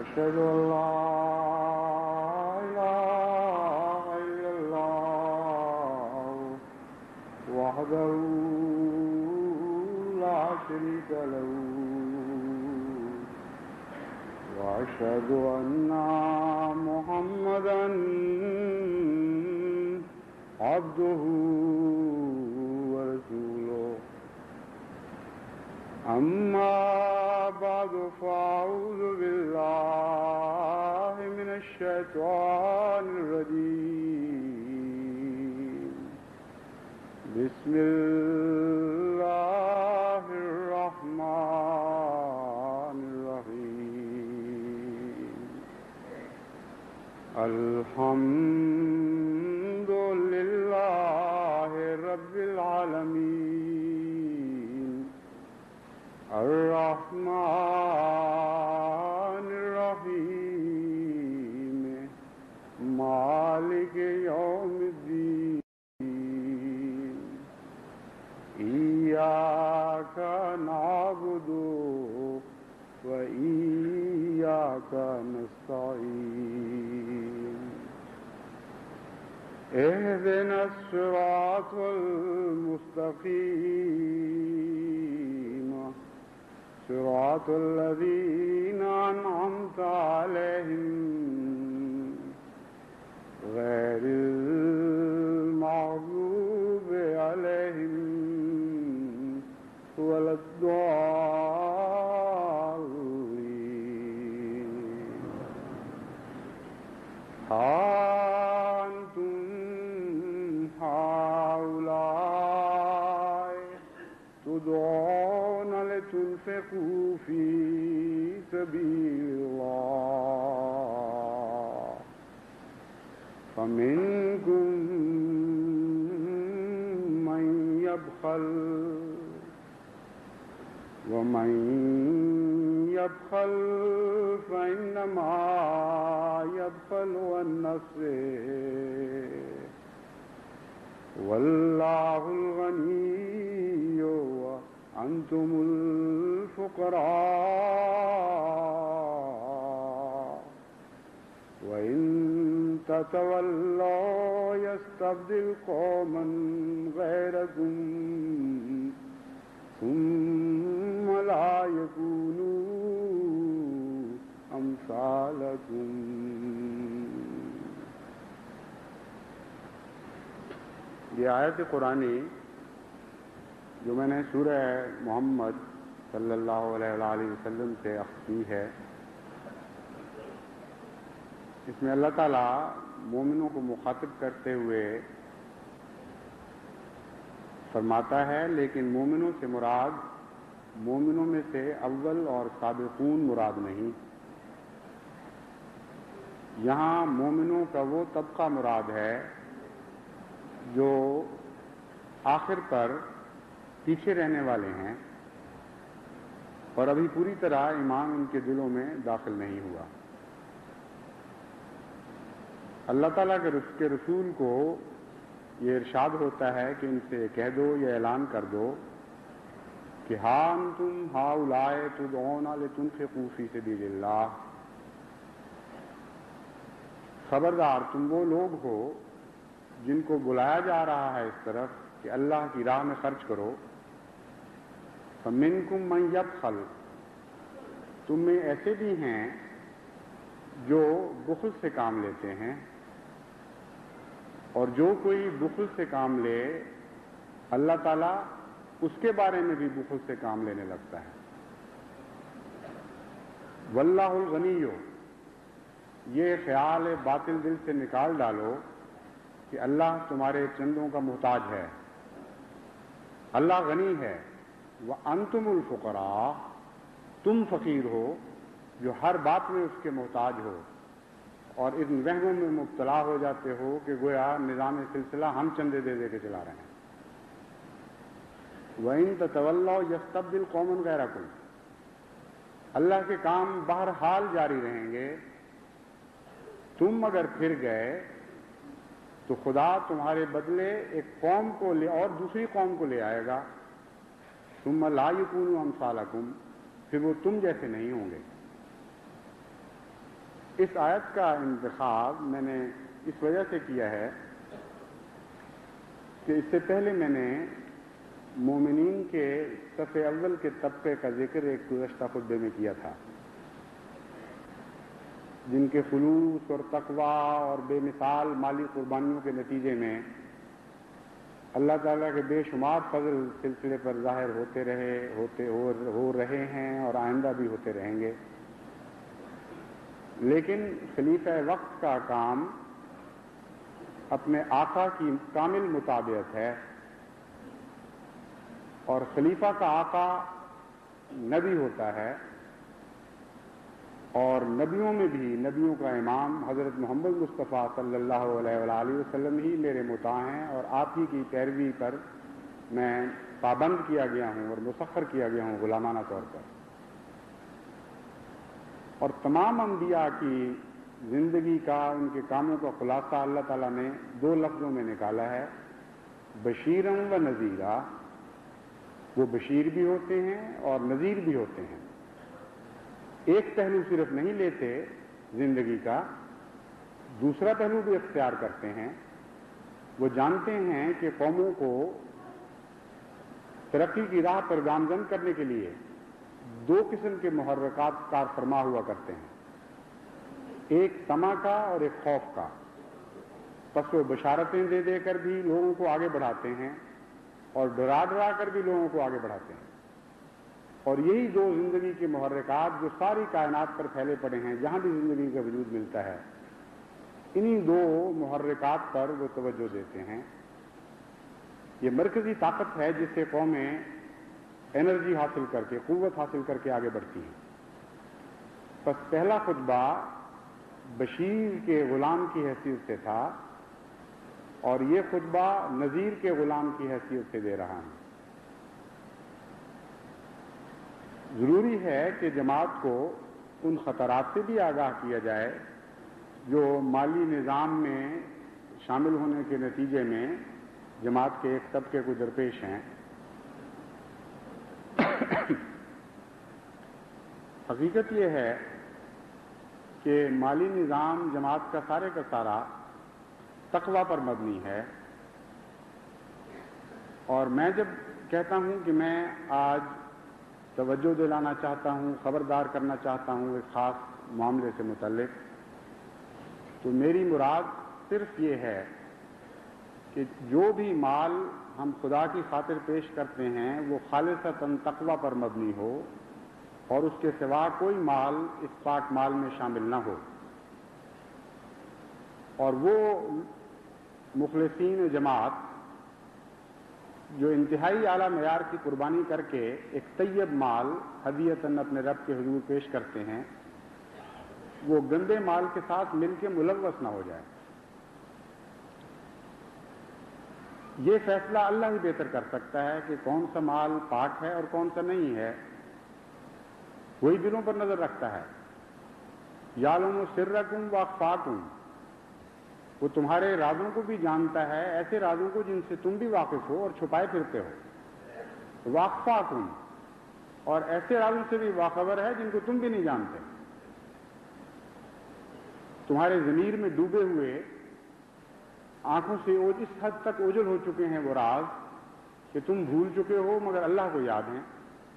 أشهد أن لا إله إلا الله وحده لا شريك له وأشهد أن محمدا عبده ورسوله أما بعد فأعوذ بالله من الشيطان الرجيم بسم الله الرحمن الرحيم الحمد لله رب العالمين الرحمن الرحيم مالك يوم الدين إياك نعبد وإياك نستعين اهدنا الصراط المستقيم صراط الذين أنعمت عليهم غير المغضوب عليهم ولا الضالين أنتم هؤلاء تدعون لتنفقوا في سبيل الله فمنكم من يبخل ومن يبخل فإنما يبخل عن نفسه والله الغني وأنتم الفقراء وإن تتولوا يستبدل قوما غيركم ثم لا يكونوا أمثالكم. یہ آیت قرآنی جو میں نے سورہ محمد صلی اللہ علیہ وآلہ وسلم سے اخذ کی ہے، اس میں اللہ تعالیٰ مومنوں کو مخاطب کرتے ہوئے فرماتا ہے، لیکن مومنوں سے مراد مومنوں میں سے اول اور سابقون مراد نہیں، یہاں مومنوں کا وہ طبقہ مراد ہے جو آخر پر پیچھے رہنے والے ہیں اور ابھی پوری طرح ایمان ان کے دلوں میں داخل نہیں ہوا۔ اللہ تعالیٰ کے رسول کو یہ ارشاد ہوتا ہے کہ ان سے کہہ دو یا اعلان کر دو کہ ہاں انتم ہؤلاء تدعون لتنفقوا فی سبیل اللہ، خبردار تم وہ لوگ ہو جن کو بلایا جا رہا ہے اس طرف کہ اللہ کی راہ میں خرچ کرو۔ فمنکم من یبخل، تم میں ایسے بھی ہیں جو بخل سے کام لیتے ہیں، اور جو کوئی بخل سے کام لے اللہ تعالیٰ اس کے بارے میں بھی بخل سے کام لینے لگتا ہے۔ واللہ الغنی، یہ خیال باطل دل سے نکال ڈالو کہ اللہ تمہارے چندوں کا محتاج ہے، اللہ غنی ہے، وَأَنْتُمُ الْفُقَرَاءُ، تم فقیر ہو جو ہر بات میں اس کے محتاج ہو، اور ان وہموں میں مبتلا ہو جاتے ہو کہ گویا نظام سلسلہ ہم چندے دے دے کے چلا رہے ہیں۔ وَإِن تَتَوَلَّوْا يَسْتَبْدِلْ قَوْمًا غَيْرَكُمْ، اللہ کے کام بہرحال جاری رہیں گے، تم اگر پھر گئے تو خدا تمہارے بدلے ایک قوم کو لے اور دوسری قوم کو لے آئے گا، ثم لا یکونوا امثالکم، پھر وہ تم جیسے نہیں ہوں گے۔ اس آیت کا انتخاب میں نے اس وجہ سے کیا ہے کہ اس سے پہلے میں نے مومنین کے صف اول کے طبقے کا ذکر ایک گزشتہ خطبے میں کیا تھا، جن کے خلوص اور تقوی اور بے مثال مالی قربانیوں کے نتیجے میں اللہ تعالیٰ کے بے شمار فضل سلسلے پر ظاہر ہو رہے ہیں اور آئندہ بھی ہوتے رہیں گے۔ لیکن خلیفہ وقت کا کام اپنے آقا کی کامل مطابقت ہے، اور خلیفہ کا آقا نبی ہوتا ہے، اور نبیوں میں بھی نبیوں کا امام حضرت محمد مصطفیٰ صلی اللہ علیہ وآلہ وسلم ہی میرے مطاع ہیں، اور آپ ہی کی پیروی پر میں پابند کیا گیا ہوں اور مسخر کیا گیا ہوں غلامانہ طور پر۔ اور تمام انبیاء کی زندگی کا، ان کے کاموں کا خلاصہ اللہ تعالیٰ نے 2 لفظوں میں نکالا ہے، بشیرن و نذیرا۔ وہ بشیر بھی ہوتے ہیں اور نذیر بھی ہوتے ہیں، ایک پہلو صرف نہیں لیتے زندگی کا، دوسرا پہلو بھی اختیار کرتے ہیں۔ وہ جانتے ہیں کہ قوموں کو ترقی کی راہ پر گامزن کرنے کے لیے 2 قسم کے محرکات کار فرما ہوا کرتے ہیں، ایک طمع کا اور ایک خوف کا۔ پس وہ بشارتیں دے دے کر بھی لوگوں کو آگے بڑھاتے ہیں اور ڈرا ڈرا کر بھی لوگوں کو آگے بڑھاتے ہیں، اور یہی 2 زندگی کے محرکات جو ساری کائنات پر پھیلے پڑے ہیں، جہاں بھی زندگی کا وجود ملتا ہے، انہی 2 محرکات پر وہ توجہ دیتے ہیں۔ یہ مرکزی طاقت ہے جس سے قومیں انرجی حاصل کر کے، قوت حاصل کر کے آگے بڑھتی ہیں۔ بس پہلا خطبہ بشیر کے غلام کی حیثیت سے تھا، اور یہ خطبہ نذیر کے غلام کی حیثیت سے دے رہا ہوں۔ ضروری ہے کہ جماعت کو ان خطرات سے بھی آگاہ کیا جائے جو مالی نظام میں شامل ہونے کے نتیجے میں جماعت کے ایک طبقے کو درپیش ہیں۔ حقیقت یہ ہے کہ مالی نظام جماعت کا سارے کا سارا تقوی پر مبنی ہے، اور میں جب کہتا ہوں کہ میں آج توجہ دلانا چاہتا ہوں، خبردار کرنا چاہتا ہوں ایک خاص معاملے سے متعلق، تو میری مراد صرف یہ ہے کہ جو بھی مال ہم خدا کی خاطر پیش کرتے ہیں وہ خالصتاً تقوی پر مبنی ہو، اور اس کے سوا کوئی مال اس پاک مال میں شامل نہ ہو۔ اور وہ مخلصین جماعت جو انتہائی اعلیٰ معیار کی قربانی کر کے ایک طیب مال ہدیتاً اپنے رب کے حضور پیش کرتے ہیں، وہ گندے مال کے ساتھ مل کے ملوث نہ ہو جائے۔ یہ فیصلہ اللہ ہی بہتر کر سکتا ہے کہ کون سا مال پاک ہے اور کون سا نہیں ہے، وہی دلوں پر نظر رکھتا ہے۔ یعلم سرکم واخفاکم، وہ تمہارے رازوں کو بھی جانتا ہے، ایسے رازوں کو جن سے تم بھی واقف ہو اور چھپائے پھرتے ہو، واخفاکم، اور ایسے رازوں سے بھی باخبر ہے جن کو تم بھی نہیں جانتے۔ تمہارے ضمیر میں ڈوبے ہوئے، آنکھوں سے اس حد تک اوجھل ہو چکے ہیں وہ راز کہ تم بھول چکے ہو مگر اللہ کو یاد ہیں۔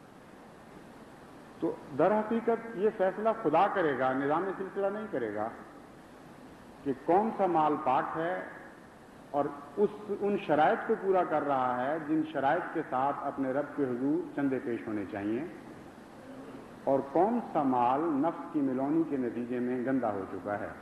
تو در حقیقت یہ فیصلہ خدا کرے گا، نظام سلسلہ نہیں کرے گا کہ کون سا مال پاک ہے اور ان شرائط کو پورا کر رہا ہے جن شرائط کے ساتھ اپنے رب کے حضور چندے پیش ہونے چاہیے، اور کون سا مال نفس کی ملونی کے نتیجے میں گندا ہو چکا ہے۔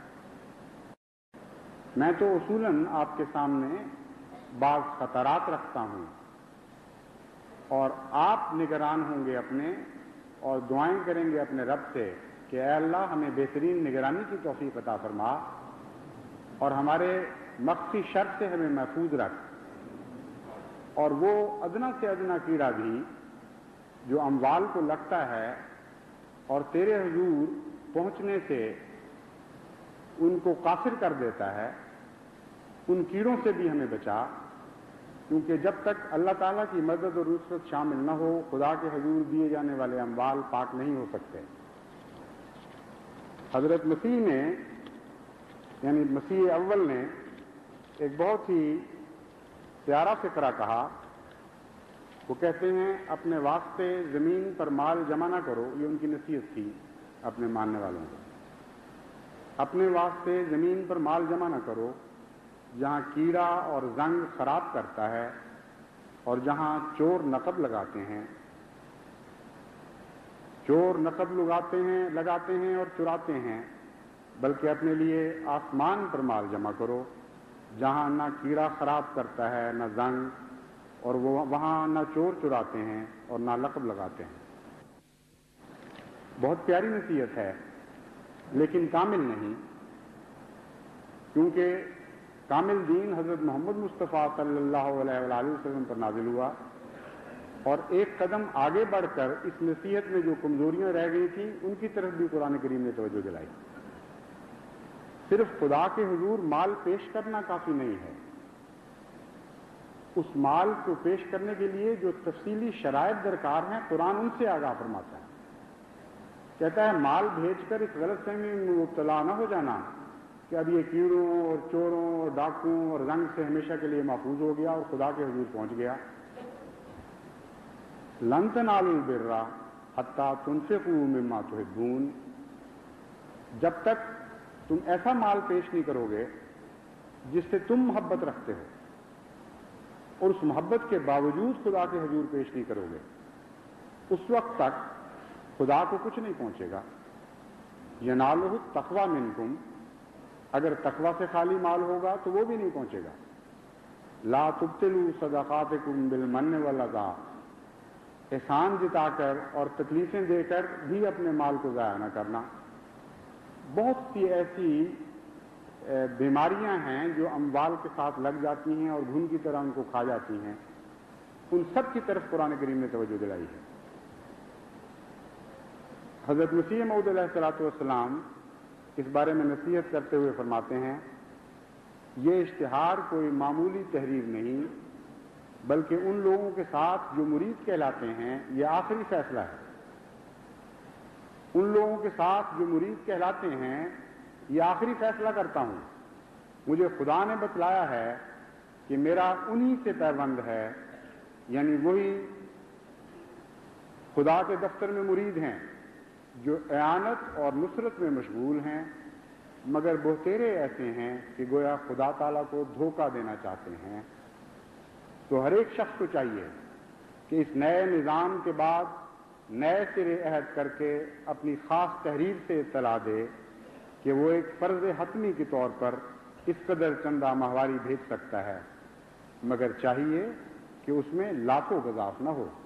میں تو اصولاً آپ کے سامنے بعض خطرات رکھتا ہوں، اور آپ نگران ہوں گے اپنے، اور دعائیں کریں گے اپنے رب سے کہ اے اللہ ہمیں بہترین نگرانی کی توفیق عطا فرما، اور ہمارے مخفی شر سے ہمیں محفوظ رکھ، اور وہ ادنا سے ادنا کیڑا بھی جو اموال کو لگتا ہے اور تیرے حضور پہنچنے سے ان کو قاصر کر دیتا ہے، ان کیڑوں سے بھی ہمیں بچا، کیونکہ جب تک اللہ تعالیٰ کی مدد اور نصرت شامل نہ ہو خدا کے حضور دیے جانے والے اموال پاک نہیں ہو سکتے۔ حضرت مسیح نے یعنی مسیح اول نے ایک بہت ہی پیارا فقرہ کہا. وہ کہتے ہیں اپنے واسطے زمین پر مال جمع نہ کرو. یہ ان کی نصیحت تھی اپنے ماننے والوں کو. اپنے واسطے زمین پر مال جمع نہ کرو جہاں کیڑا اور زنگ خراب کرتا ہے اور جہاں چور نقب لگاتے ہیں. چور نقب لگاتے ہیں اور چراتے ہیں، بلکہ اپنے لیے آسمان پر مال جمع کرو جہاں نہ کیڑا خراب کرتا ہے نہ زنگ، اور وہاں نہ چور چراتے ہیں اور نہ لقب لگاتے ہیں. بہت پیاری نصیحت ہے لیکن کامل نہیں، کیونکہ کامل دین حضرت محمد مصطفیٰ صلی اللہ علیہ وآلہ وسلم پر نازل ہوا، اور ایک قدم آگے بڑھ کر اس نصیحت میں جو کمزوریاں رہ گئی تھیں ان کی طرف بھی قرآن کریم نے توجہ دلائی. صرف خدا کے حضور مال پیش کرنا کافی نہیں ہے. اس مال کو پیش کرنے کے لیے جو تفصیلی شرائط درکار ہیں قرآن ان سے آگاہ فرماتا ہے. کہتا ہے مال بھیج کر اس غلط فہمی میں مبتلا نہ ہو جانا کہ اب یہ کیڑوں اور چوروں اور ڈاکوؤں اور رنگ سے ہمیشہ کے لیے محفوظ ہو گیا اور خدا کے حضور پہنچ گیا. لن تنالوا البر حتی تنفقوا مما تحبون. جب تک تم ایسا مال پیش نہیں کرو گے جس سے تم محبت رکھتے ہو اور اس محبت کے باوجود خدا کے حضور پیش نہیں کرو گے، اس وقت تک خدا کو کچھ نہیں پہنچے گا. ینالہ التقوی منکم، اگر تقوی سے خالی مال ہوگا تو وہ بھی نہیں پہنچے گا. لا تبطلوا صدقاتکم بالمن والاذی، احسان جتا کر اور تکلیفیں دے کر بھی اپنے مال کو ضائع نہ کرنا. بہت سی ایسی بیماریاں ہیں جو اموال کے ساتھ لگ جاتی ہیں اور گھن کی طرح ان کو کھا جاتی ہیں. ان سب کی طرف قرآن کریم نے توجہ دلائی ہے. حضرت مسیح موعود علیہ الصلوۃ والسلام اس بارے میں نصیحت کرتے ہوئے فرماتے ہیں یہ اشتہار کوئی معمولی تحریر نہیں، بلکہ ان لوگوں کے ساتھ جو مرید کہلاتے ہیں یہ آخری فیصلہ ہے. ان لوگوں کے ساتھ جو مرید کہلاتے ہیں یہ آخری فیصلہ کرتا ہوں. مجھے خدا نے بتلایا ہے کہ میرا انہی سے پیوند ہے، یعنی وہی خدا کے دفتر میں مرید ہیں جو اعانت اور نصرت میں مشغول ہیں، مگر بہتیرے ایسے ہیں کہ گویا خدا تعالیٰ کو دھوکہ دینا چاہتے ہیں. تو ہر ایک شخص کو چاہیے کہ اس نئے نظام کے بعد نئے سرے عہد کر کے اپنی خاص تحریر سے اطلاع دے کہ وہ ایک فرض حتمی کے طور پر اس قدر چندہ ماہواری بھیج سکتا ہے، مگر چاہیے کہ اس میں لاکھ و گزاف نہ ہو.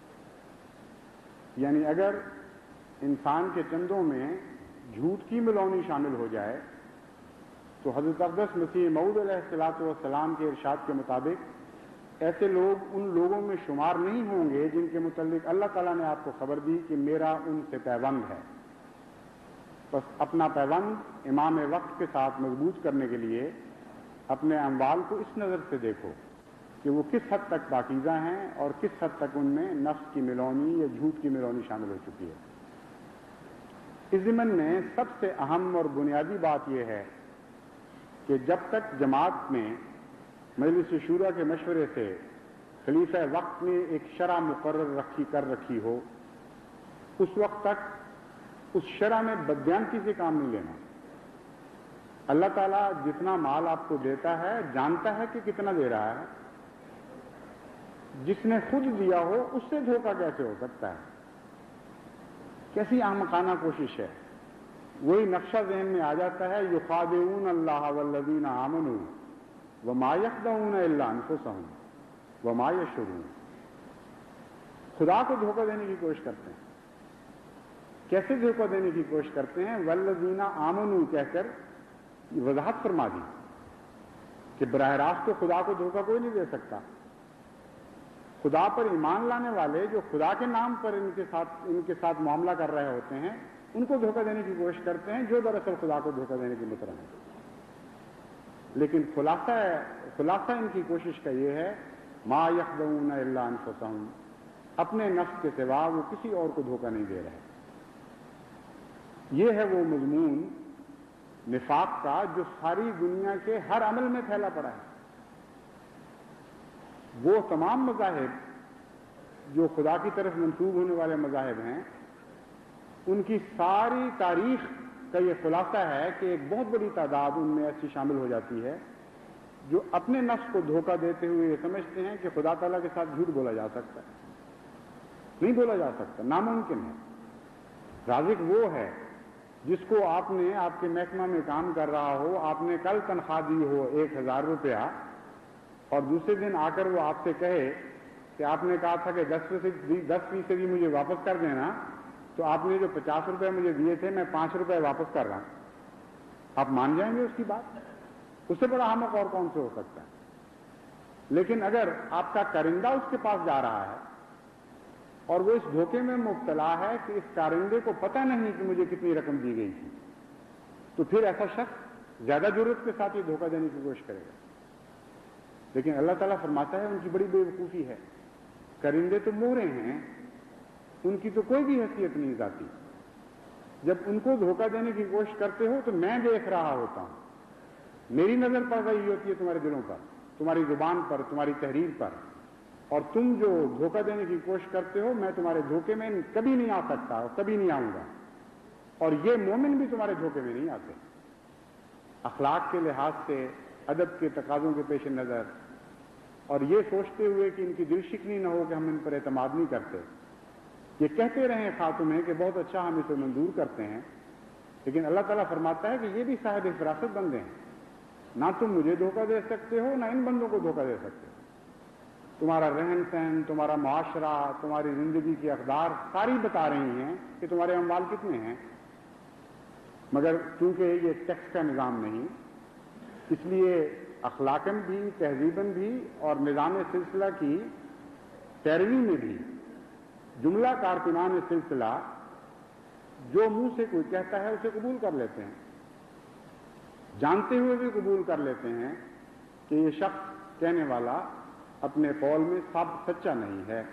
یعنی اگر انسان کے چندوں میں جھوٹ کی ملونی شامل ہو جائے تو حضرت اقدس مسیح موعود علیہ الصلوۃ والسلام کے ارشاد کے مطابق ایسے لوگ ان لوگوں میں شمار نہیں ہوں گے جن کے متعلق اللہ تعالیٰ نے آپ کو خبر دی کہ میرا ان سے پیوند ہے. بس اپنا پیوند امام وقت کے ساتھ مضبوط کرنے کے لیے اپنے اموال کو اس نظر سے دیکھو کہ وہ کس حد تک پاکیزہ ہیں اور کس حد تک ان میں نفس کی ملونی یا جھوٹ کی ملونی شامل ہو چکی ہے. اس ضمن میں سب سے اہم اور بنیادی بات یہ ہے کہ جب تک جماعت میں مجلس شورا کے مشورے سے خلیفہ وقت نے ایک شرح مقرر کر رکھی ہو، اس وقت تک اس شرح میں بددیانتی سے کام نہیں لینا. اللہ تعالیٰ جتنا مال آپ کو دیتا ہے جانتا ہے کہ کتنا دے رہا ہے. جس نے خود دیا ہو اس سے دھوکہ کیسے ہو سکتا ہے؟ کیسی احمقانہ کوشش ہے. وہی نقشہ ذہن میں آ جاتا ہے یخادعون اللہ والذین آمنوا وما یخدعون الا انفسهم وما یشعرون. خدا کو دھوکہ دینے کی کوشش کرتے ہیں. کیسے دھوکہ دینے کی کوشش کرتے ہیں؟ والذین آمنوا کہہ کر وضاحت فرما دی کہ براہ راست تو خدا کو دھوکہ کوئی نہیں دے سکتا. خدا پر ایمان لانے والے جو خدا کے نام پر ان کے ساتھ معاملہ کر رہے ہوتے ہیں ان کو دھوکہ دینے کی کوشش کرتے ہیں جو دراصل خدا کو دھوکہ دینے کی مترم ہے. لیکن خلاصہ ان کی کوشش کا یہ ہے ما یخدعون الا انفسهم، اپنے نفس کے سوا وہ کسی اور کو دھوکہ نہیں دے رہے. یہ ہے وہ مضمون نفاق کا جو ساری دنیا کے ہر عمل میں پھیلا پڑا ہے۔ وہ تمام مذاہب جو خدا کی طرف منسوب ہونے والے مذاہب ہیں، ان کی ساری تاریخ کا یہ خلاصہ ہے کہ ایک بہت بڑی تعداد ان میں ایسی شامل ہو جاتی ہے جو اپنے نفس کو دھوکہ دیتے ہوئے یہ سمجھتے ہیں کہ خدا تعالیٰ کے ساتھ جھوٹ بولا جا سکتا ہے۔ نہیں بولا جا سکتا، ناممکن ہے۔ رازق وہ ہے جس کو آپ نے آپ کے محکمہ میں کام کر رہا ہو، آپ نے کل تنخواہ دی ہو 1000 روپیہ، اور دوسرے دن آ کر وہ آپ سے کہے کہ آپ نے کہا تھا کہ 10% مجھے واپس کر دینا، تو آپ نے جو 50 روپے مجھے دیے تھے میں 5 روپے واپس کر رہا ہوں، آپ مان جائیں گے اس کی بات؟ اس سے بڑا احمق اور کون سے ہو سکتا ہے؟ لیکن اگر آپ کا کارندہ اس کے پاس جا رہا ہے اور وہ اس دھوکے میں مبتلا ہے کہ اس کارندے کو پتہ نہیں کہ مجھے کتنی رقم دی گئی تھی، تو پھر ایسا شخص زیادہ ضرورت کے ساتھ یہ دھوکہ دینے کی کوشش کرے گا۔ لیکن اللہ تعالیٰ فرماتا ہے ان کی بڑی بے وقوفی ہے، کرندے تو مورے ہیں، ان کی تو کوئی بھی حیثیت نہیں ذاتی۔ جب ان کو دھوکہ دینے کی کوشش کرتے ہو تو میں دیکھ رہا ہوتا ہوں، میری نظر پڑ رہی ہوتی ہے تمہارے دلوں پر، تمہاری زبان پر، تمہاری تحریر پر، اور تم جو دھوکہ دینے کی کوشش کرتے ہو میں تمہارے دھوکے میں کبھی نہیں آ سکتا اور کبھی نہیں آؤں گا، اور یہ مومن بھی تمہارے دھوکے میں نہیں آتے۔ اخلاق کے لحاظ سے، ادب کے تقاضوں کے پیش نظر، اور یہ سوچتے ہوئے کہ ان کی دل شکنی نہ ہو کہ ہم ان پر اعتماد نہیں کرتے، یہ کہتے رہیں خاتمیں کہ بہت اچھا ہم اسے منظور کرتے ہیں، لیکن اللہ تعالیٰ فرماتا ہے کہ یہ بھی صاحب فراست بندے ہیں، نہ تم مجھے دھوکہ دے سکتے ہو نہ ان بندوں کو دھوکہ دے سکتے ہو۔ تمہارا رہن سہن، تمہارا معاشرہ، تمہاری زندگی کی اقدار ساری بتا رہی ہیں کہ تمہارے اموال کتنے ہیں، مگر چونکہ یہ ٹیکس کا نظام نہیں، اس لیے اخلاقاً بھی، تہذیباً بھی اور نظام سلسلہ کی پیروی میں بھی جملہ کارکنان سلسلہ جو منہ سے کوئی کہتا ہے اسے قبول کر لیتے ہیں، جانتے ہوئے بھی قبول کر لیتے ہیں کہ یہ شخص کہنے والا اپنے قول میں سچا نہیں ہے۔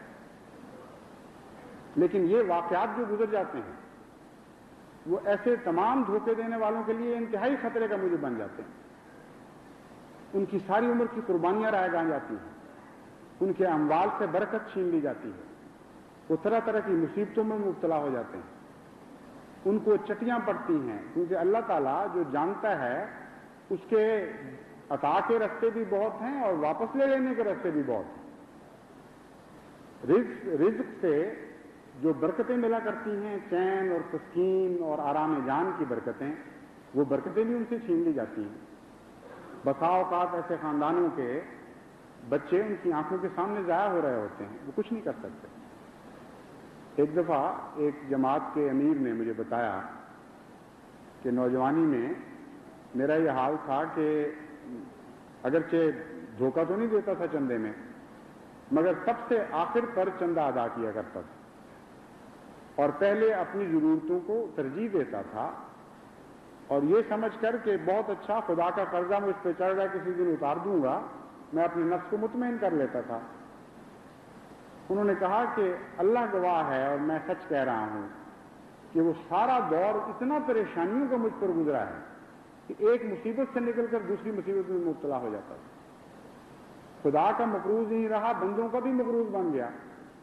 لیکن یہ واقعات جو گزر جاتے ہیں وہ ایسے تمام دھوکے دینے والوں کے لیے انتہائی خطرے کا موجب بن جاتے ہیں۔ ان کی ساری عمر کی قربانیاں رائے گاہ جاتی ہیں، ان کے اموال سے برکت چھین لی جاتی ہے، وہ طرح طرح کی مصیبتوں میں مبتلا ہو جاتے ہیں، ان کو چٹیاں پڑتی ہیں، کیونکہ اللہ تعالیٰ جو جانتا ہے اس کے عطا کے راستے بھی بہت ہیں اور واپس لے لینے کے راستے بھی بہت ہیں۔ رزق سے جو برکتیں ملا کرتی ہیں، چین اور تسکین اور آرام جان کی برکتیں، وہ برکتیں بھی ان سے چھین لی جاتی ہیں۔ بسا اوقات ایسے خاندانوں کے بچے ان کی آنکھوں کے سامنے ضائع ہو رہے ہوتے ہیں، وہ کچھ نہیں کر سکتے۔ ایک دفعہ ایک جماعت کے امیر نے مجھے بتایا کہ نوجوانی میں میرا یہ حال تھا کہ اگرچہ دھوکہ تو نہیں دیتا تھا چندے میں، مگر سب سے آخر پر چندہ ادا کیا کرتا تھا، اور پہلے اپنی ضرورتوں کو ترجیح دیتا تھا، اور یہ سمجھ کر کہ بہت اچھا خدا کا قرضہ مجھ پہ چڑھ رہا ہے، کسی دن اتار دوں گا، میں اپنے نفس کو مطمئن کر لیتا تھا۔ انہوں نے کہا کہ اللہ گواہ ہے اور میں سچ کہہ رہا ہوں کہ وہ سارا دور اتنا پریشانیوں کا مجھ پر گزرا ہے کہ ایک مصیبت سے نکل کر دوسری مصیبت میں مبتلا ہو جاتا تھا۔ خدا کا مقروض نہیں رہا، بندوں کا بھی مقروض بن گیا۔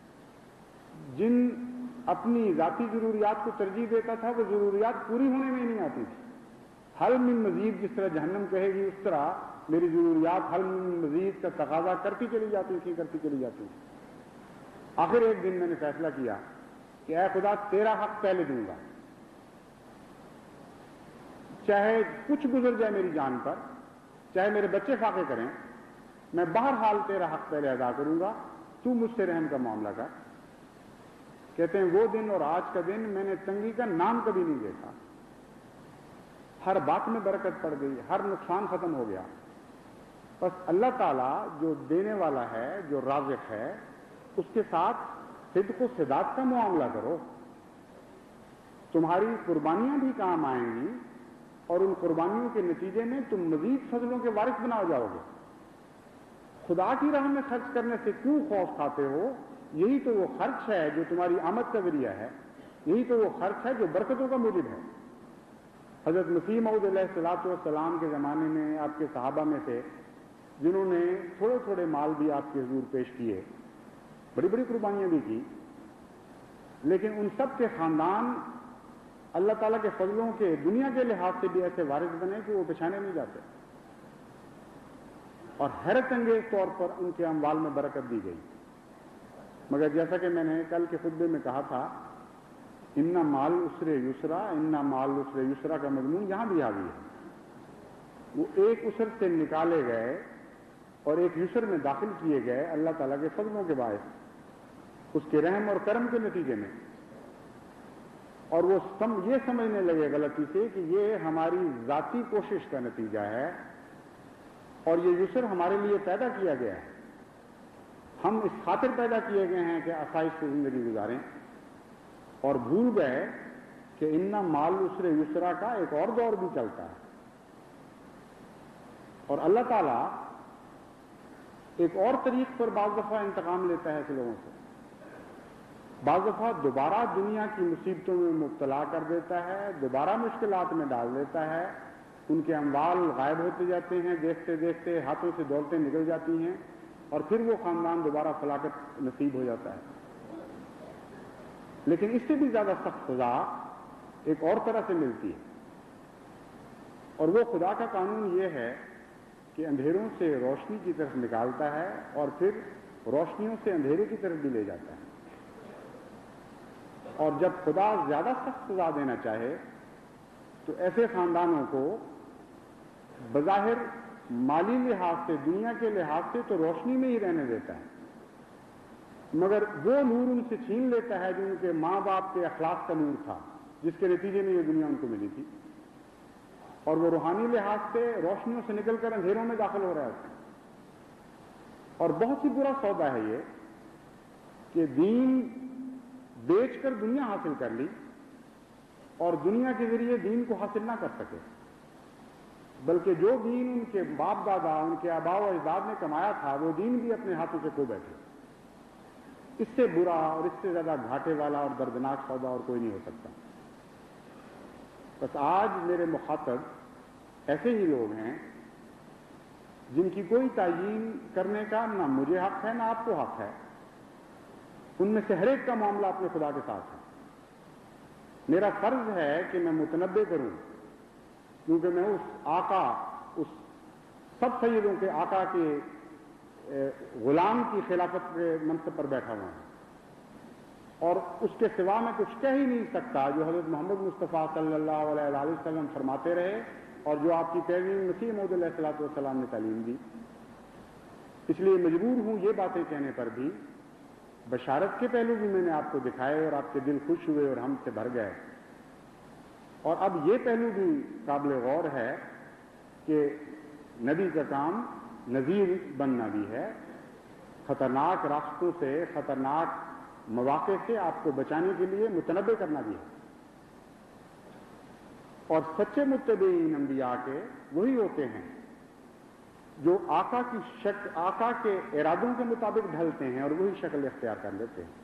جن اپنی ذاتی ضروریات کو ترجیح دیتا تھا وہ ضروریات پوری ہونے میں نہیں آتی تھی۔ حل من مزید جس طرح جہنم کہے گی اس طرح میری ضروریات حل من مزید کا تقاضا کرتی چلی جاتی تھی۔ آخر ایک دن میں نے فیصلہ کیا کہ اے خدا تیرا حق پہلے دوں گا، چاہے کچھ گزر جائے میری جان پر، چاہے میرے بچے فاقے کریں، میں بہرحال تیرا حق پہلے ادا کروں گا، تو مجھ سے رحم کا معاملہ کر۔ کہتے ہیں وہ دن اور آج کا دن میں نے تنگی کا نام کبھی نہیں دیکھا، ہر بات میں برکت پڑ گئی، ہر نقصان ختم ہو گیا۔ بس اللہ تعالیٰ جو دینے والا ہے، جو رازق ہے، اس کے ساتھ صدق و صداقت کا معاملہ کرو، تمہاری قربانیاں بھی کام آئیں گی، اور ان قربانیوں کے نتیجے میں تم مزید فضلوں کے وارث بنا جاؤ گے۔ خدا کی راہ میں خرچ کرنے سے کیوں خوف کھاتے ہو؟ یہی تو وہ خرچ ہے جو تمہاری آمد کا ذریعہ ہے۔ یہی تو وہ خرچ ہے جو برکتوں کا موجب ہے۔ حضرت مسیح موعود علیہ الصلوۃ والسلام کے زمانے میں آپ کے صحابہ میں سے جنہوں نے تھوڑے تھوڑے مال بھی آپ کے حضور پیش کیے، بڑی بڑی قربانیاں بھی کی، لیکن ان سب کے خاندان اللہ تعالیٰ کے فضلوں کے دنیا کے لحاظ سے بھی ایسے وارث بنے کہ وہ پچھانے نہیں جاتے، اور حیرت انگیز طور پر ان کے اموال میں برکت دی گئی۔ مگر جیسا کہ میں نے کل کے خطبے میں کہا تھا، اِنَّ مَعَ الْعُسْرِ يُسْرًا، اِنَّ مَعَ الْعُسْرِ يُسْرًا کا مضمون یہاں بھی حاوی ہے۔ وہ ایک عسر سے نکالے گئے اور ایک یسر میں داخل کیے گئے اللہ تعالیٰ کے فضلوں کے باعث، اس کے رحم اور کرم کے نتیجے میں، اور وہ یہ سمجھنے لگے غلطی سے کہ یہ ہماری ذاتی کوشش کا نتیجہ ہے اور یہ یسر ہمارے لیے پیدا کیا گیا ہے، ہم اس خاطر پیدا کیے گئے ہیں کہ آسائش سے زندگی گزاریں، اور بھول گئے کہ اِنَّ مَعَ الْعُسْرِ يُسْرًا کا ایک اور دور بھی چلتا ہے، اور اللہ تعالیٰ ایک اور طریق پر بعض دفعہ انتقام لیتا ہے ایسے لوگوں سے، بعض دفعہ دوبارہ دنیا کی مصیبتوں میں مبتلا کر دیتا ہے، دوبارہ مشکلات میں ڈال دیتا ہے، ان کے اموال غائب ہوتے جاتے ہیں، دیکھتے دیکھتے ہاتھوں سے دولتیں نکل جاتی ہیں، اور پھر وہ خاندان دوبارہ فلاکت نصیب ہو جاتا ہے۔ لیکن اس سے بھی زیادہ سخت سزا ایک اور طرح سے ملتی ہے، اور وہ خدا کا قانون یہ ہے کہ اندھیروں سے روشنی کی طرف نکالتا ہے اور پھر روشنیوں سے اندھیرے کی طرف بھی لے جاتا ہے، اور جب خدا زیادہ سخت سزا دینا چاہے تو ایسے خاندانوں کو بظاہر مالی لحاظ سے، دنیا کے لحاظ سے تو روشنی میں ہی رہنے دیتا ہے، مگر وہ نور ان سے چھین لیتا ہے جو ان کے ماں باپ کے اخلاق کا نور تھا، جس کے نتیجے میں یہ دنیا ان کو ملی تھی، اور وہ روحانی لحاظ سے روشنیوں سے نکل کر اندھیروں میں داخل ہو رہا ہے۔ اور بہت ہی برا سودا ہے یہ کہ دین بیچ کر دنیا حاصل کر لی اور دنیا کے ذریعے دین کو حاصل نہ کر سکے، بلکہ جو دین ان کے باپ دادا، ان کے آباء و اجداد نے کمایا تھا، وہ دین بھی اپنے ہاتھوں سے کھو بیٹھے۔ اس سے برا اور اس سے زیادہ گھاٹے والا اور دردناک سودا اور کوئی نہیں ہو سکتا۔ بس آج میرے مخاطب ایسے ہی لوگ ہیں جن کی کوئی تعیین کرنے کا نہ مجھے حق ہے نہ آپ کو حق ہے، ان میں سے ہر ایک کا معاملہ اپنے خدا کے ساتھ ہے۔ میرا فرض ہے کہ میں متنبع کروں، کیونکہ میں اس آقا، اس سب سیدوں کے آقا کے غلام کی خلافت کے منصب پر بیٹھا ہوا ہوں، اور اس کے سوا میں کچھ کہہ ہی نہیں سکتا جو حضرت محمد مصطفیٰ صلی اللہ علیہ وآلہ وسلم فرماتے رہے اور جو آپ کی پیروی مسیح موعود علیہ الصلوۃ والسلام نے تعلیم دی۔ اس لیے مجبور ہوں یہ باتیں کہنے پر بھی، بشارت کے پہلو بھی میں نے آپ کو دکھائے اور آپ کے دل خوش ہوئے اور ہم سے بھر گئے، اور اب یہ پہلو بھی قابل غور ہے کہ نبی کا کام نذیر بننا بھی ہے، خطرناک راستوں سے، خطرناک مواقع سے آپ کو بچانے کے لیے متنبع کرنا بھی ہے، اور سچے متبعین انبیاء کے وہی ہوتے ہیں جو آقا کے ارادوں کے مطابق ڈھلتے ہیں اور وہی شکل اختیار کر لیتے ہیں۔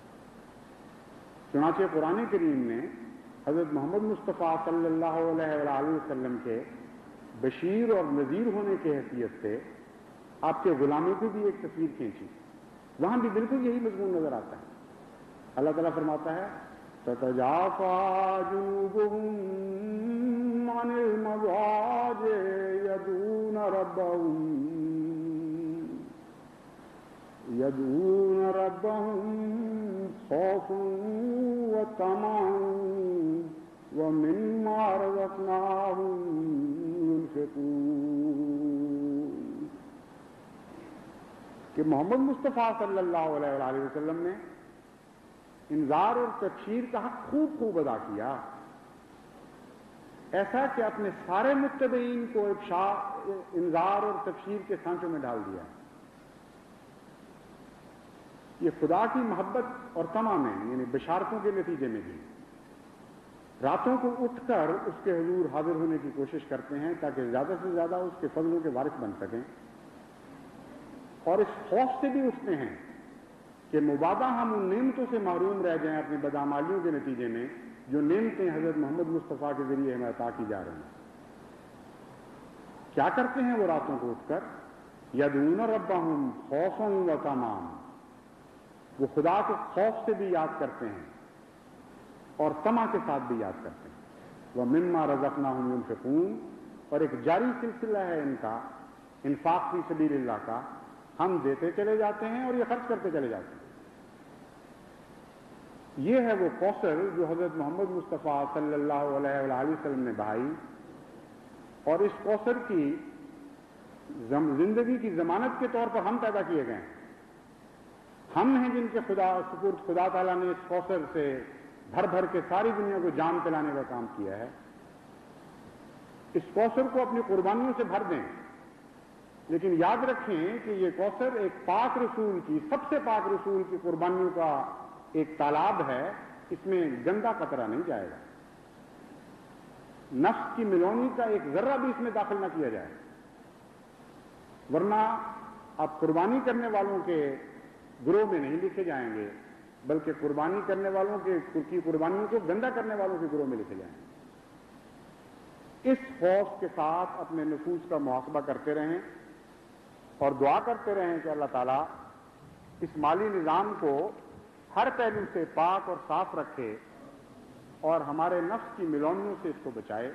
چنانچہ قرآن کریم نے حضرت محمد مصطفیٰ صلی اللہ علیہ وآلہ وسلم کے بشیر اور نذیر ہونے کی حیثیت سے آپ کے غلاموں کی بھی ایک تصویر کھینچی، وہاں بھی بالکل یہی مضمون نظر آتا ہے۔ اللہ تعالیٰ فرماتا ہے تتجافى جنوبهم عن المضاجع يدعون ربهم خوفا وطمعا ومما رزقناهم ينفقون، کہ محمد مصطفیٰ صلی اللہ علیہ وآلہ وسلم نے انذار اور تبشیر کا حق خوب ادا کیا، ایسا کہ اپنے سارے متبعین کو انذار اور تبشیر کے سانچوں میں ڈال دیا۔ یہ خدا کی محبت اور طمع میں، یعنی بشارتوں کے نتیجے میں بھی راتوں کو اٹھ کر اس کے حضور حاضر ہونے کی کوشش کرتے ہیں تاکہ زیادہ سے زیادہ اس کے فضلوں کے وارث بن سکیں، اور اس خوف سے بھی اٹھتے ہیں کہ مبادہ ہم ان نعمتوں سے محروم رہ جائیں اپنی بدعمالیوں کے نتیجے میں جو نعمتیں حضرت محمد مصطفیٰ کے ذریعے ہمیں عطا کی جا رہی ہیں۔ کیا کرتے ہیں وہ راتوں کو اٹھ کر؟ یدعون ربہم خوفا وطمعا، وہ خدا کو خوف سے بھی یاد کرتے ہیں اور طمع کے ساتھ بھی یاد کرتے ہیں۔ وَمِمَّا رَزَقْنَاهُمْ يُنْفِقُونَ، اور ایک جاری سلسلہ ہے ان کا انفاق فی سبیل اللہ کا، ہم دیتے چلے جاتے ہیں اور یہ خرچ کرتے چلے جاتے ہیں۔ یہ ہے وہ کوثر جو حضرت محمد مصطفیٰ صلی اللہ علیہ وآلہ وسلم نے بہائی، اور اس کوثر کی زندگی کی ضمانت کے طور پر ہم پیدا کیے گئے ہیں۔ ہم ہیں جن کے سپرد خدا تعالیٰ نے اس کوثر سے بھر بھر کے ساری دنیا کو جام پلانے کا کام کیا ہے۔ اس کوثر کو اپنی قربانیوں سے بھر دیں، لیکن یاد رکھیں کہ یہ کوثر ایک پاک رسول کی، سب سے پاک رسول کی قربانیوں کا ایک تالاب ہے، اس میں گندا قطرہ نہیں جائے گا، نفس کی ملونی کا ایک ذرہ بھی اس میں داخل نہ کیا جائے، ورنہ آپ قربانی کرنے والوں کے گروہ میں نہیں لکھے جائیں گے، بلکہ قربانی کرنے والوں کی قربانیوں کو گندا کرنے والوں کے گروہ میں لکھے جائیں گے۔ اس خوف کے ساتھ اپنے نفوس کا محاسبہ کرتے رہیں اور دعا کرتے رہیں کہ اللہ تعالیٰ اس مالی نظام کو ہر پہلو سے پاک اور صاف رکھے اور ہمارے نفس کی ملونیوں سے اس کو بچائے۔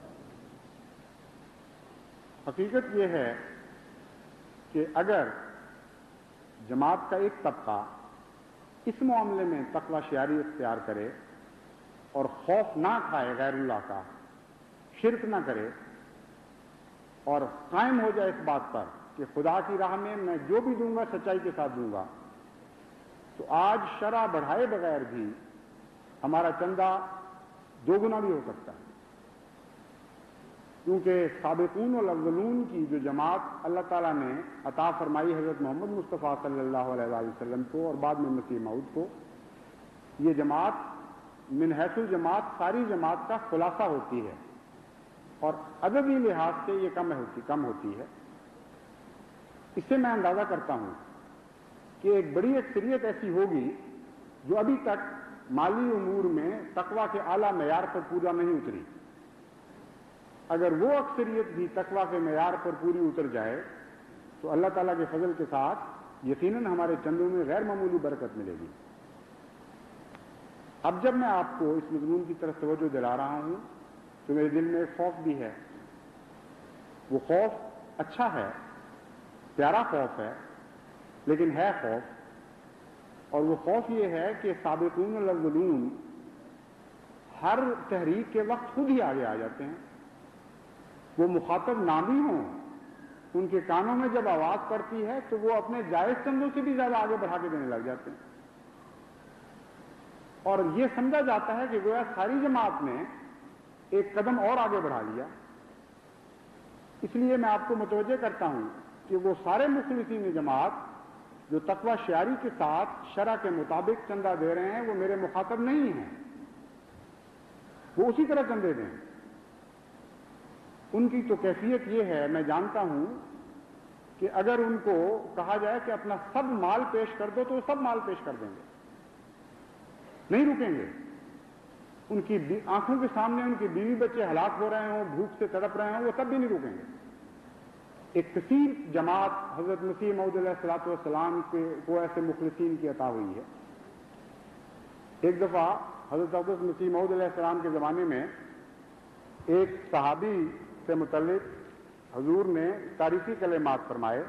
حقیقت یہ ہے کہ اگر جماعت کا ایک طبقہ اس معاملے میں تقوی شعاری اختیار کرے اور خوف نہ کھائے غیر اللہ کا، شرک نہ کرے اور قائم ہو جائے اس بات پر کہ خدا کی راہ میں جو بھی دوں گا سچائی کے ساتھ دوں گا، تو آج شرع بڑھائے بغیر بھی ہمارا چندہ دو گنا بھی ہو سکتا ہے، کیونکہ سابقون والاولون کی جو جماعت اللہ تعالیٰ نے عطا فرمائی حضرت محمد مصطفیٰ صلی اللہ علیہ وآلہ وسلم کو اور بعد میں مسیح موعود کو، یہ جماعت من حیث الجماعت ساری جماعت کا خلاصہ ہوتی ہے اور عددی لحاظ سے یہ کم ہوتی ہے۔ اس سے میں اندازہ کرتا ہوں کہ ایک بڑی اکثریت ایسی ہوگی جو ابھی تک مالی امور میں تقوی کے اعلیٰ معیار پر پورا نہیں اتری۔ اگر وہ اکثریت بھی تقوی کے معیار پر پوری اتر جائے تو اللہ تعالیٰ کے فضل کے ساتھ یقیناً ہمارے چندوں میں غیر معمولی برکت ملے گی۔ اب جب میں آپ کو اس مضمون کی طرف توجہ دلا رہا ہوں تو میرے دل میں ایک خوف بھی ہے۔ وہ خوف اچھا ہے، پیارا خوف ہے، لیکن ہے خوف، اور وہ خوف یہ ہے کہ سابقون الاولون ہر تحریک کے وقت خود ہی آگے آ جاتے ہیں۔ وہ مخاطب نہ بھی ہوں، ان کے کانوں میں جب آواز پڑتی ہے تو وہ اپنے جائز چندوں سے بھی زیادہ آگے بڑھا کے دینے لگ جاتے ہیں، اور یہ سمجھا جاتا ہے کہ گویا ساری جماعت نے ایک قدم اور آگے بڑھا لیا۔ اس لیے میں آپ کو متوجہ کرتا ہوں کہ وہ سارے مخلصین جماعت جو تقوی شعاری کے ساتھ شرع کے مطابق چندہ دے رہے ہیں وہ میرے مخاطب نہیں ہیں، وہ اسی طرح چندے دیں۔ ان کی تو کیفیت یہ ہے، میں جانتا ہوں کہ اگر ان کو کہا جائے کہ اپنا سب مال پیش کر دو تو وہ سب مال پیش کر دیں گے، نہیں رکیں گے۔ ان کی آنکھوں کے سامنے ان کی بیوی بچے ہلاک ہو رہے ہوں، بھوک سے تڑپ رہے ہوں، وہ تب بھی نہیں رکیں گے۔ ایک کثیر جماعت حضرت مسیح موعود علیہ الصلوۃ والسلام کو ایسے مخلصین کی عطا ہوئی ہے۔ ایک دفعہ حضرت مسیح موعود علیہ السلام کے زمانے میں ایک صحابی سے متعلق حضور نے تاریخی کلمات فرمائے۔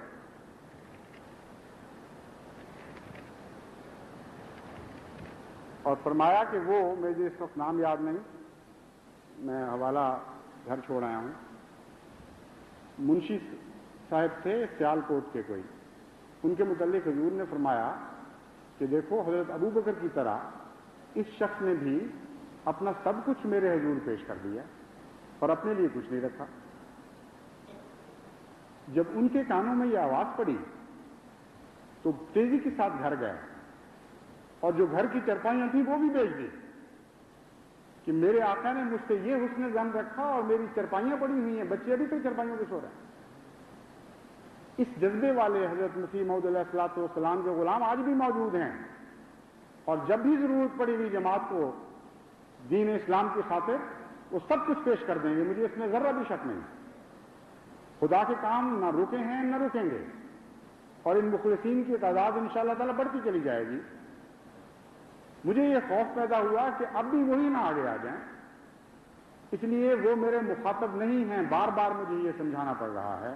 اور فرمایا کہ وہ، مجھے اس وقت نام یاد نہیں، میں حوالہ گھر چھوڑ آیا ہوں، منشی صاحب تھے سیال کوٹ کے کوئی، ان کے متعلق حضور نے فرمایا کہ دیکھو حضرت ابو بکر کی طرح اس شخص نے بھی اپنا سب کچھ میرے حضور پیش کر دیا اور اپنے لیے کچھ نہیں رکھا۔ جب ان کے کانوں میں یہ آواز پڑی تو تیزی کے ساتھ گھر گئے اور جو گھر کی چرپائیاں تھیں وہ بھی بیچ دی کہ میرے آقا نے مجھ سے یہ حسن ظن رکھا اور میری چرپائیاں پڑی ہوئی ہیں، بچے ابھی تک چرپائیوں پہ سو رہے ہیں۔ इस जज्बे वाले हजरत मसीह मौऊद अलैहिस्सलाम के गुलाम आज भी मौजूद हैं और जब भी जरूरत पड़ेगी जमात को दीन इस्लाम की खातिर वो सब कुछ पेश कर देंगे, मुझे इसमें जर्रा भी शक नहीं। खुदा के काम न रुके हैं न रुकेंगे और इन मुखलिसीन की तादाद इंशाअल्लाह ताला बढ़ती चली जाएगी। मुझे ये खौफ पैदा हुआ कि अब भी वही ना आगे आ जाएं, इसलिए वो मेरे मुखातब नहीं हैं, बार बार मुझे ये समझाना पड़ रहा है।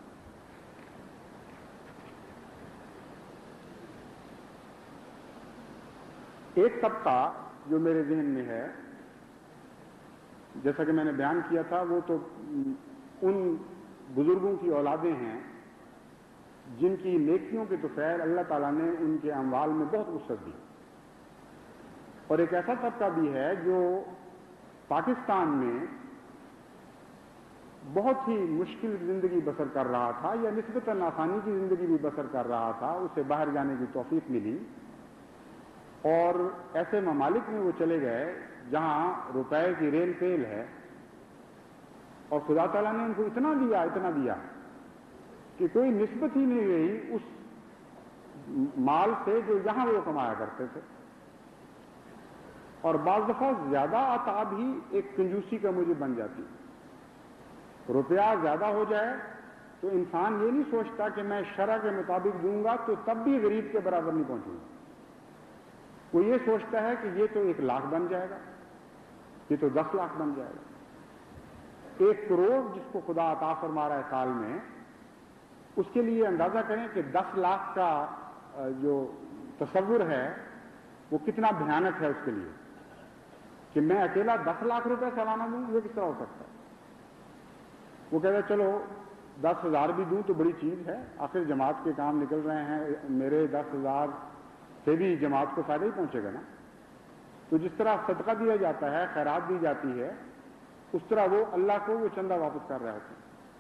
एक तबका जो मेरे जहन में है, जैसा कि मैंने बयान किया था, वो तो उन बुजुर्गों की औलादें हैं जिनकी नेकियों के तुफैल अल्लाह ताला ने उनके अमवाल में बहुत वुसअत दी, और एक ऐसा तबका भी है जो पाकिस्तान में बहुत ही मुश्किल जिंदगी बसर कर रहा था या निस्बतन आसानी की जिंदगी भी बसर कर रहा था, उसे बाहर जाने की तौफीक मिली और ऐसे ममालिक में वो चले गए जहां रुपए की रेल तेल है और खुदा ताला ने उनको इतना दिया कि कोई निस्बत ही नहीं रही उस माल से जो यहां वो कमाया करते थे। और बाज़ दफा ज्यादा अता भी एक कंजूसी का मुझे बन जाती। रुपया ज्यादा हो जाए तो इंसान ये नहीं सोचता कि मैं शरअ के मुताबिक दूंगा तो तब भी गरीब के बराबर नहीं पहुंचूंगा। वो ये सोचता है कि ये तो 1 लाख बन जाएगा, ये तो 10 लाख बन जाएगा। 1 करोड़ जिसको खुदा अता फरमा रहा है साल में, उसके लिए अंदाजा करें कि 10 लाख का जो तसव्वुर है वो कितना भयानक है उसके लिए, कि मैं अकेला 10 लाख रुपए सालाना दूं, ये किस तरह हो सकता है। वो कहता है चलो 10,000 भी दूं तो बड़ी चीज है, आखिर जमात के काम निकल रहे हैं, मेरे 10,000 से भी जमात को फायदा ही पहुंचेगा ना। तो जिस तरह सदका दिया जाता है, खैरात दी जाती है, उस तरह वो अल्लाह को वो चंदा वापस कर रहे होते हैं।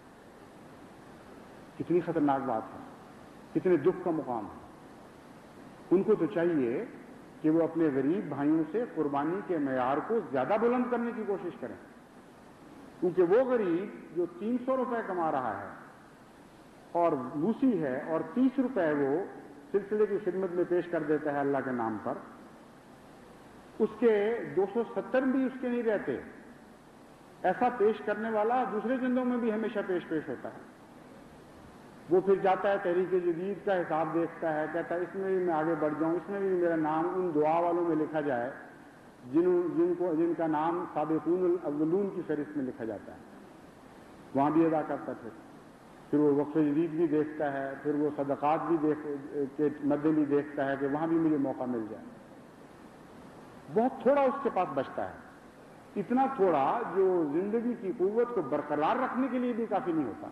कितनी खतरनाक बात है, कितने दुख का मुकाम है। उनको तो चाहिए कि वो अपने गरीब भाइयों से कुर्बानी के मयार को ज्यादा बुलंद करने की कोशिश करें, क्योंकि वो गरीब जो 300 रुपए कमा रहा है और मूसी है और 30 रुपए वो सिलसिले की खिदमत में पेश कर देता है अल्लाह के नाम पर, उसके 270 भी उसके नहीं रहते। ऐसा पेश करने वाला दूसरे चंदों में भी हमेशा पेश होता है। वो फिर जाता है तहरीक जदीद का हिसाब देखता है, कहता है इसमें भी मैं आगे बढ़ जाऊं, इसमें भी मेरा नाम उन दुआ वालों में लिखा जाए जिनका नाम साबिकून अव्वलून की फहरिस्त में लिखा जाता है, वहां भी अदा करता फिर वो वक्फ जदीद भी देखता है, फिर वो सदकात भी के मद्दे भी देखता है कि वहां भी मुझे मौका मिल जाए। बहुत थोड़ा उसके पास बचता है, इतना थोड़ा जो जिंदगी की कुव्वत को बरकरार रखने के लिए भी काफी नहीं होता।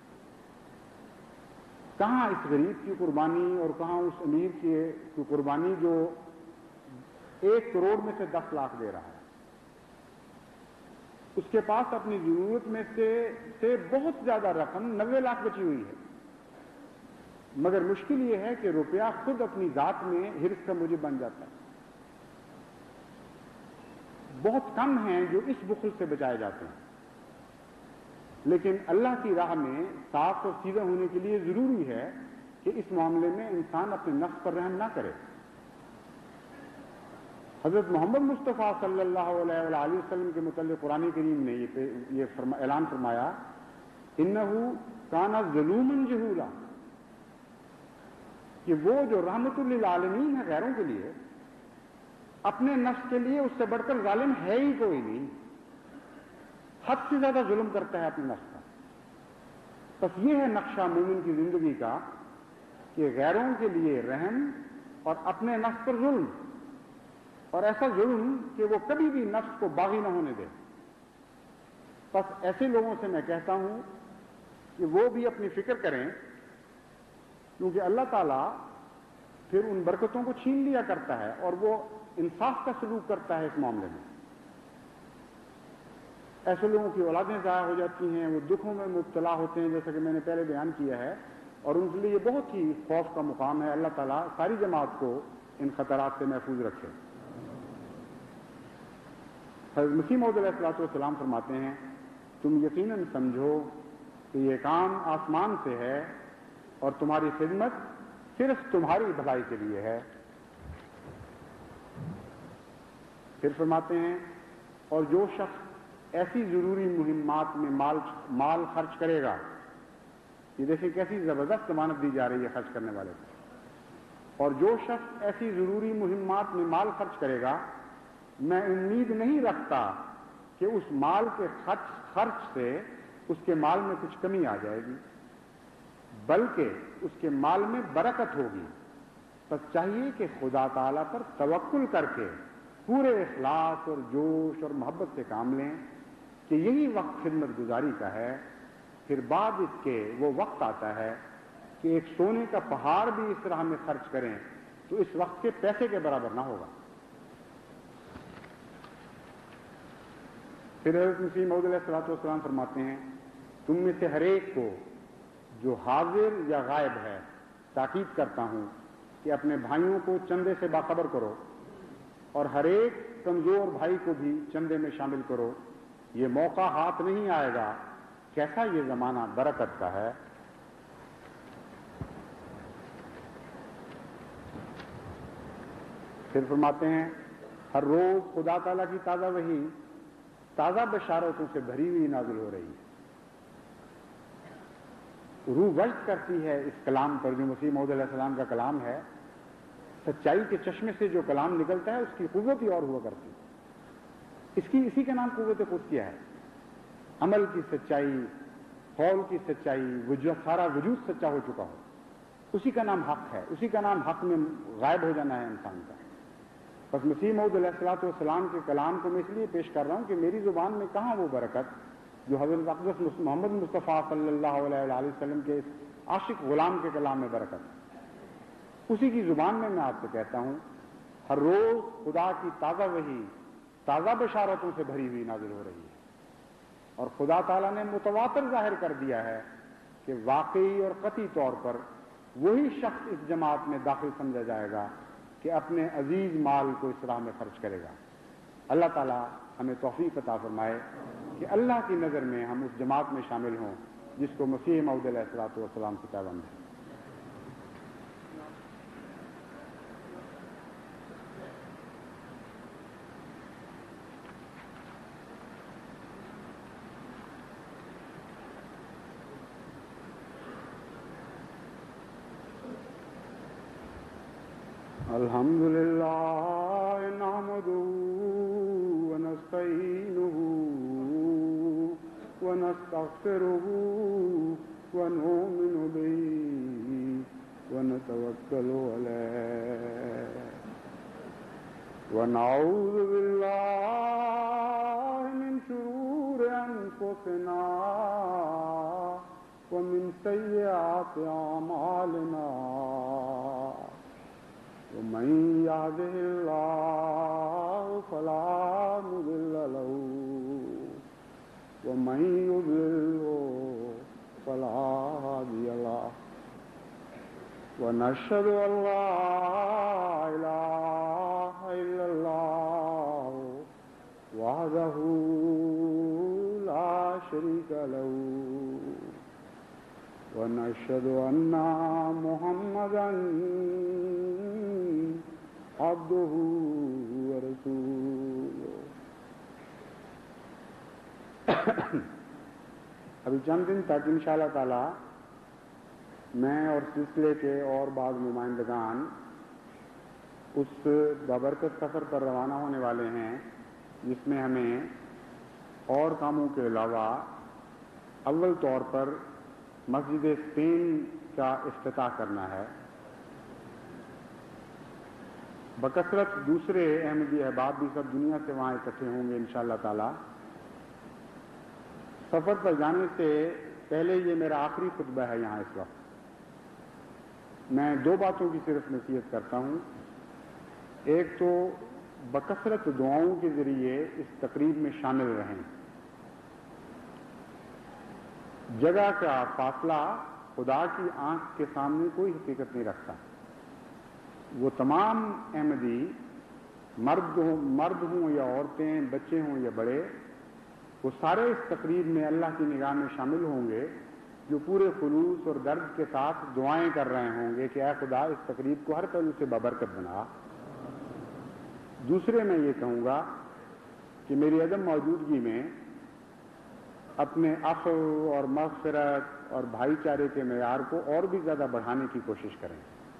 कहां इस गरीब की कुर्बानी और कहां उस अमीर की कुर्बानी जो 1 करोड़ में से 10 लाख दे रहा है। उसके पास अपनी जरूरत में से बहुत ज्यादा रकम 90 लाख बची हुई है, मगर मुश्किल यह है कि रुपया खुद अपनी जात में हिर्स का मुझे बन जाता है। बहुत कम हैं जो इस बुखल से बचाए जाते हैं, लेकिन अल्लाह की राह में साफ और सीधा होने के लिए जरूरी है कि इस मामले में इंसान अपने नफ्स पर रहम ना करे। हजरत मोहम्मद मुस्तफ़ा सल्लल्लाहु अलैहि वसल्लम के मुतल्लिक़ कुरान करीम ने ये ऐलान फरमाया, इन्नहु काना ज़लूमन जहूला, कि वो जो रहमतुल लिल आलमीन है गैरों के लिए, अपने नफ्स के लिए उससे बढ़कर जालिम है ही कोई नहीं। हद से ज्यादा जुल्म करता है अपने नफ्स का। बस ये है नक्शा मोमिन की जिंदगी का कि गैरों के लिए रहम और अपने नफ्स पर जुल्म, और ऐसा जुल्म कि वो कभी भी नफ्स को बागी न होने दे। बस ऐसे लोगों से मैं कहता हूं कि वो भी अपनी फिक्र करें, क्योंकि अल्लाह ताला फिर उन बरकतों को छीन लिया करता है और वो इंसाफ का सलूक करता है इस मामले में। ऐसे लोगों की औलादें ज़ाया हो जाती हैं, वो दुखों में मुब्तला होते हैं, जैसा कि मैंने पहले बयान किया है, और उनके लिए बहुत ही खौफ का मुकाम है। अल्लाह ताला सारी जमात को इन खतरात से महफूज रखे। हज़रत मसीह मौऊद अलैहिस्सलाम फरमाते हैं, तुम यकीनन समझो कि ये काम आसमान से है اور تمہاری خدمت صرف تمہاری بھلائی کے لیے ہے۔ پھر فرماتے ہیں اور جو شخص ایسی ضروری مہمات میں مال خرچ کرے گا، یہ دیکھیں کیسی زبردست ضمانت دی جا رہی ہے خرچ کرنے والے کو، اور جو شخص ایسی ضروری مہمات میں مال خرچ کرے گا، میں امید نہیں رکھتا کہ اس مال کے خرچ سے اس کے مال میں کچھ کمی آ جائے گی، بلکہ اس کے مال میں برکت ہوگی۔ بس چاہیے کہ خدا تعالیٰ پر توکل کر کے پورے اخلاص اور جوش اور محبت سے کام لیں کہ یہی وقت خدمت گزاری کا ہے۔ پھر بعد اس کے وہ وقت آتا ہے کہ ایک سونے کا پہاڑ بھی اس طرح ہمیں خرچ کریں تو اس وقت کے پیسے کے برابر نہ ہوگا۔ پھر حضرت مسیح موعود علیہ الصلوۃ والسلام فرماتے ہیں تم میں سے ہر ایک کو جو حاضر یا غائب ہے تاکید کرتا ہوں کہ اپنے بھائیوں کو چندے سے باخبر کرو اور ہر ایک کمزور بھائی کو بھی چندے میں شامل کرو، یہ موقع ہاتھ نہیں آئے گا، کیسا یہ زمانہ برکت کا ہے۔ پھر فرماتے ہیں ہر روز خدا تعالیٰ کی تازہ وحی تازہ بشارتوں سے بھری ہوئی نازل ہو رہی ہے، روح وجد کرتی ہے اس کلام پر جو مسیح موعود علیہ السلام کا کلام ہے۔ سچائی کے چشمے سے جو کلام نکلتا ہے اس کی قوت ہی اور ہوا کرتی ہے، اسی کا نام قوت قدسیہ ہے۔ عمل کی سچائی، قول کی سچائی، سارا وجود سچا ہو چکا ہو، اسی کا نام حق ہے، اسی کا نام حق میں غائب ہو جانا ہے انسان کا۔ بس مسیح موعود علیہ الصلوۃ والسلام کے کلام کو میں اس لیے پیش کر رہا ہوں کہ میری زبان میں کہاں وہ برکت جو حضرت اقدس محمد مصطفیٰ صلی اللہ علیہ وآلہ وسلم کے اس عاشق غلام کے کلام میں برکت، اسی کی زبان میں آپ سے کہتا ہوں ہر روز خدا کی تازہ وحی تازہ بشارتوں سے بھری ہوئی نازل ہو رہی ہے، اور خدا تعالیٰ نے متواتر ظاہر کر دیا ہے کہ واقعی اور قطعی طور پر وہی شخص اس جماعت میں داخل سمجھا جائے گا کہ اپنے عزیز مال کو اس راہ میں خرچ کرے گا۔ اللہ تعالیٰ ہمیں توفیق عطا فرمائے کہ اللہ کی نظر میں ہم اس جماعت میں شامل ہوں جس کو مسیح موعود علیہ الصلوۃ والسلام کی پیغام ہے۔ الحمد للہ نحمده ونستعینه ونستغفره ونؤمن به ونتوکل علیہ ونعوذ باللہ من شرور انفسنا ومن سیئات اعمالنا ومن يهده الله فلا مضل له ومن يضلل فلا هادي له ونشهد أن لا إله إلا الله وحده لا شريك له ونشهد أن محمدا عبده ورسوله۔ ابھی چند دن تک انشاءاللہ تعالی میں اور سلسلے کے اور بعض نمائندگان اس بابرکت سفر پر روانہ ہونے والے ہیں جس میں ہمیں اور کاموں کے علاوہ اول طور پر مسجد اسپین کا افتتاح کرنا ہے۔ بکثرت دوسرے احمدی احباب بھی سب دنیا سے وہاں اکٹھے ہوں گے انشاءاللہ تعالی۔ سفر پر جانے سے پہلے یہ میرا آخری خطبہ ہے یہاں اس وقت۔ میں دو باتوں کی صرف نصیحت کرتا ہوں، ایک تو بکثرت دعاؤں کے ذریعے اس تقریب میں شامل رہیں۔ جگہ کا فاصلہ خدا کی آنکھ کے سامنے کوئی حقیقت نہیں رکھتا۔ وہ تمام احمدی مرد ہوں یا عورتیں، بچے ہوں یا بڑے، وہ سارے اس تقریب میں اللہ کی نگاہ میں شامل ہوں گے جو پورے خلوص اور درد کے ساتھ دعائیں کر رہے ہوں گے کہ اے خدا اس تقریب کو ہر پہلو سے ببرکت بنا۔ دوسرے میں یہ کہوں گا کہ میری عدم موجودگی میں اپنے عفو اور مغفرت اور بھائی چارے کے معیار کو اور بھی زیادہ بڑھانے کی کوشش کریں۔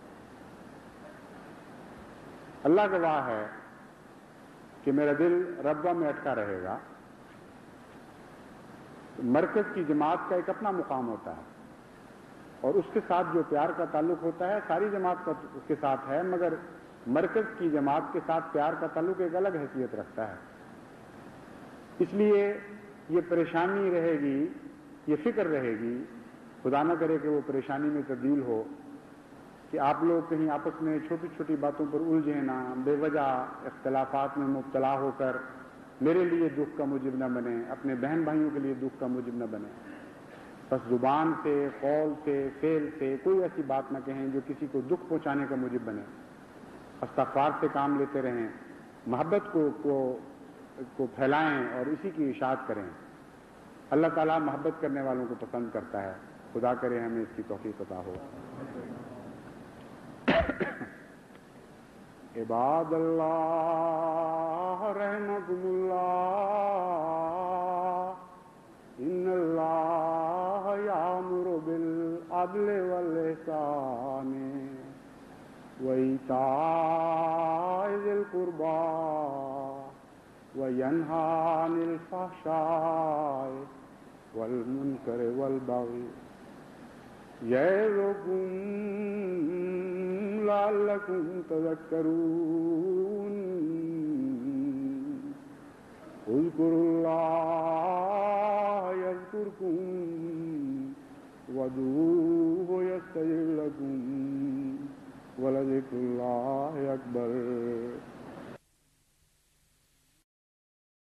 اللہ گواہ ہے کہ میرا دل ربوہ میں اٹکا رہے گا۔ مرکز کی جماعت کا ایک اپنا مقام ہوتا ہے اور اس کے ساتھ جو پیار کا تعلق ہوتا ہے ساری جماعت کا اس کے ساتھ ہے، مگر مرکز کی جماعت کے ساتھ پیار کا تعلق ایک الگ حیثیت رکھتا ہے۔ اس لیے یہ پریشانی رہے گی، یہ فکر رہے گی، خدا نہ کرے کہ وہ پریشانی میں تبدیل ہو کہ آپ لوگ کہیں آپس میں چھوٹی چھوٹی باتوں پر الجھے نہ، بے وجہ اختلافات میں مبتلا ہو کر میرے لیے دکھ کا موجب نہ بنے، اپنے بہن بھائیوں کے لیے دکھ کا موجب نہ بنے۔ بس زبان سے، قول سے، فعل سے کوئی ایسی بات نہ کہیں جو کسی کو دکھ پہنچانے کا موجب بنے۔ استغفار سے کام لیتے رہیں، محبت کو پھیلائیں اور اسی کی اشاعت کریں۔ اللہ تعالیٰ محبت کرنے والوں کو پسند کرتا ہے، خدا کرے ہمیں اس کی توفیق عطا ہو۔ عباد اللہ رحمکم اللہ، ان اللہ یامر بالعدل والاحسان وایتاء ذی القربی وینہی عن الفحشاء والمنکر والبغی یعظکم لعلکم تذکرون۔ اذکروا اللہ یذکرکم وادعوہ یستجب لکم ولذکر اللہ اکبر۔